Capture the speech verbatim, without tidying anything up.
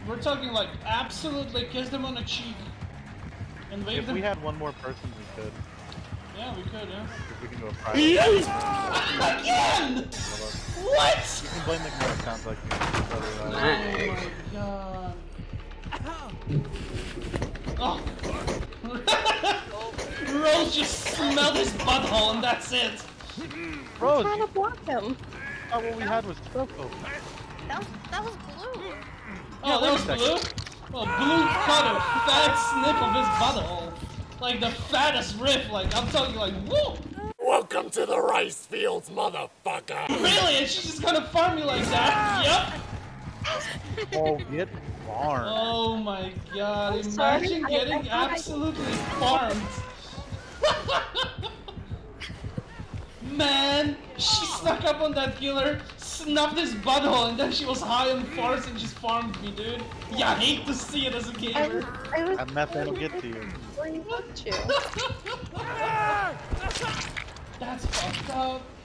we're talking like absolutely kiss them on the cheek and wave If them. we had one more person, we could. Yeah, we could, yeah. If we can do a private. Again! What? You can blame the camera, sounds like you. Oh my god. Oh. Rose just smelled his butthole and that's it. Rose, I'm trying to block him. oh, what we had was Choco. That was, that was blue. Oh, Yeah, that was wait a Blue? Well, Blue cut a fat snip of his butthole. Like the fattest rip, like, I'm talking like, whoa! Welcome to the rice fields, motherfucker! Really? And she's just gonna farm me like that? Yep! Oh, get farmed. Oh my god, I'm sorry. imagine I- getting I- I- absolutely farmed. Man, she snuck up on that killer, snuffed his butthole, and then she was high on farts and just farmed me, dude. Yeah, I hate to see it as a gamer. I, I was And methane will get to you. where you want to. That's fucked up.